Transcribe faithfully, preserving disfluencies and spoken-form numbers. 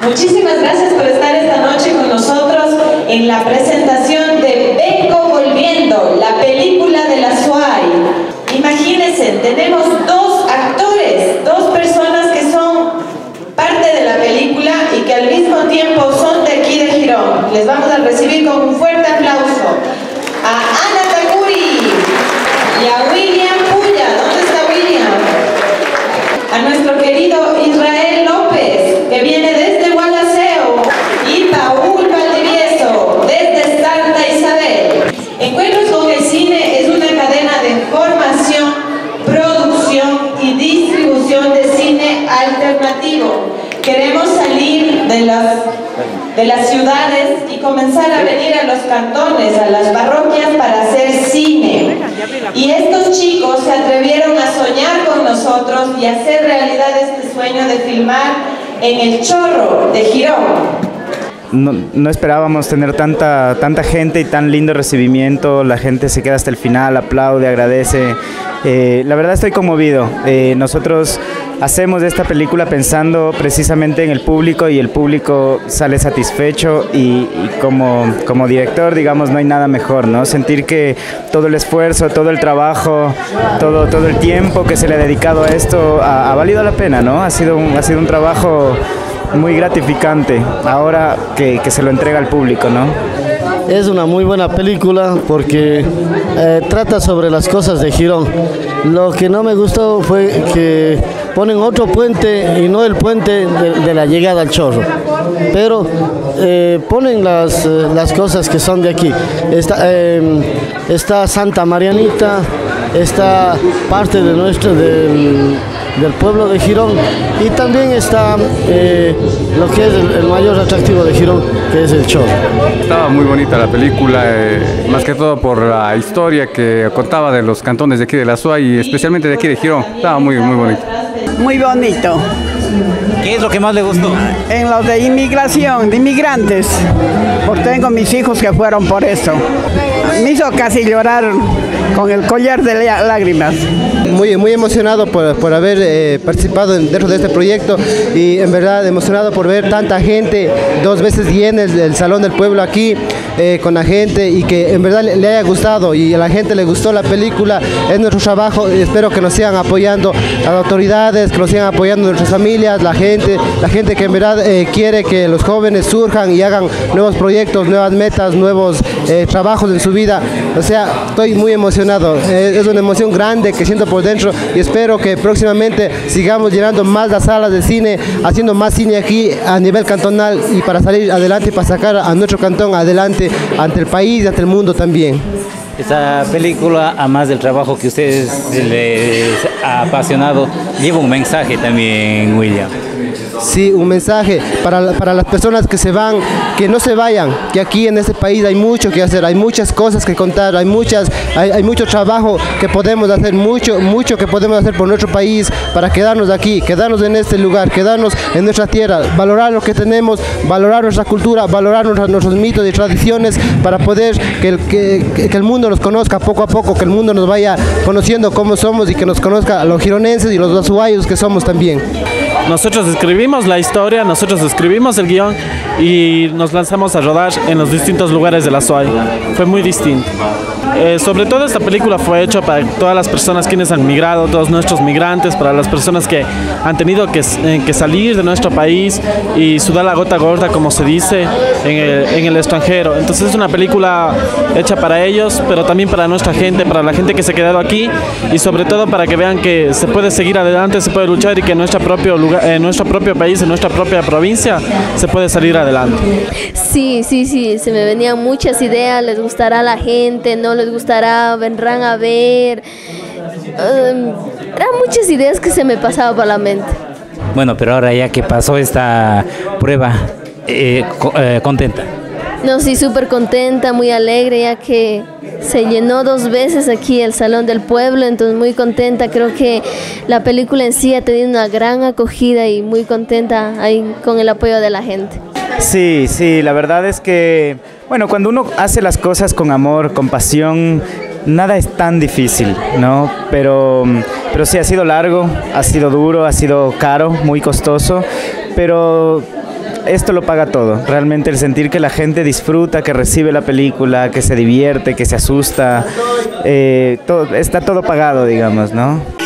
Muchísimas gracias por estar esta noche con nosotros en la presentación de Vengo Volviendo, la película de la S U A Y. Imagínense, tenemos dos actores, dos personas que son parte de la película y que al mismo tiempo son de aquí de Girón. Les vamos a recibir con un fuerte aplauso a Ana Takuri y a William Puya. ¿Dónde está William? A nuestro querido Israel López, que viene desde Gualaceo, y Paul Valdivieso, desde Santa Isabel. Encuentros con el Cine es una cadena de formación, producción y distribución de cine alternativo. Queremos salir de las, de las ciudades y comenzar a venir a los cantones, a las parroquias para hacer cine. Y estos chicos se atrevieron a soñar con nosotros y hacer realidad este sueño de filmar en El Chorro de Girón. No, no esperábamos tener tanta, tanta gente y tan lindo recibimiento. La gente se queda hasta el final, aplaude, agradece. Eh, la verdad estoy conmovido. Eh, nosotros hacemos esta película pensando precisamente en el público y el público sale satisfecho y, y como, como director, digamos, no hay nada mejor, ¿no? Sentir que todo el esfuerzo, todo el trabajo, todo, todo el tiempo que se le ha dedicado a esto ha, ha valido la pena, ¿no? Ha sido un, ha sido un trabajo muy gratificante ahora que, que se lo entrega al público, ¿no? Es una muy buena película porque eh, trata sobre las cosas de Girón. Lo que no me gustó fue que ponen otro puente y no el puente de, de la llegada al Chorro, pero eh, ponen las, eh, las cosas que son de aquí. Está, eh, está Santa Marianita, está parte de nuestro del, del pueblo de Girón y también está eh, lo que es el, el mayor atractivo de Girón, que es el Chorro. Estaba muy bonita la película, eh, más que todo por la historia que contaba de los cantones de aquí de la S U A Y y especialmente de aquí de Girón. Estaba muy, muy bonito. Muy bonito. ¿Qué es lo que más le gustó? En lo de inmigración, de inmigrantes, porque tengo mis hijos que fueron por eso. Me hizo casi llorar con el collar de lágrimas. Muy, muy emocionado por, por haber eh, participado dentro de este proyecto y en verdad emocionado por ver tanta gente, dos veces llena el, el Salón del Pueblo aquí eh, con la gente y que en verdad le, le haya gustado y a la gente le gustó la película. Es nuestro trabajo, espero que nos sigan apoyando las autoridades, que nos sigan apoyando nuestras familias, la gente, la gente que en verdad eh, quiere que los jóvenes surjan y hagan nuevos proyectos, nuevas metas, nuevos eh, trabajos en su vida. O sea, estoy muy emocionado, eh, es una emoción grande que siento por dentro y espero que próximamente sigamos llenando más las salas de cine, haciendo más cine aquí a nivel cantonal y para salir adelante y para sacar a nuestro cantón adelante ante el país y ante el mundo también. Esta película, además del trabajo que a ustedes les ha apasionado, lleva un mensaje también, William. Sí, un mensaje para, para las personas que se van, que no se vayan, que aquí en este país hay mucho que hacer, hay muchas cosas que contar, hay, muchas, hay, hay mucho trabajo que podemos hacer, mucho, mucho que podemos hacer por nuestro país para quedarnos aquí, quedarnos en este lugar, quedarnos en nuestra tierra, valorar lo que tenemos, valorar nuestra cultura, valorar nuestros, nuestros mitos y tradiciones para poder que el, que, que el mundo nos conozca poco a poco, que el mundo nos vaya conociendo cómo somos y que nos conozca a los gironenses y los azuayos que somos también. Nosotros escribimos la historia, nosotros escribimos el guión y nos lanzamos a rodar en los distintos lugares de la S U A Y. Fue muy distinto. Eh, sobre todo esta película fue hecha para todas las personas quienes han migrado, todos nuestros migrantes, para las personas que han tenido que, eh, que salir de nuestro país y sudar la gota gorda, como se dice, en el, en el extranjero. Entonces es una película hecha para ellos, pero también para nuestra gente, para la gente que se ha quedado aquí y sobre todo para que vean que se puede seguir adelante, se puede luchar y que en nuestro propio lugar, en nuestro propio país, en nuestra propia provincia, se puede salir adelante. Sí, sí, sí, se me venían muchas ideas, les gustará a la gente, no les gustará, vendrán a ver. Um, eran muchas ideas que se me pasaban por la mente. Bueno, pero ahora ya que pasó esta prueba, eh, co eh, ¿contenta? No, sí, súper contenta, muy alegre, ya que se llenó dos veces aquí el Salón del Pueblo, entonces muy contenta. Creo que la película en sí ha tenido una gran acogida y muy contenta ahí con el apoyo de la gente. Sí, sí, la verdad es que, bueno, cuando uno hace las cosas con amor, con pasión, nada es tan difícil, ¿no? Pero, pero sí, ha sido largo, ha sido duro, ha sido caro, muy costoso, pero esto lo paga todo, realmente el sentir que la gente disfruta, que recibe la película, que se divierte, que se asusta, eh, todo, está todo pagado, digamos, ¿no?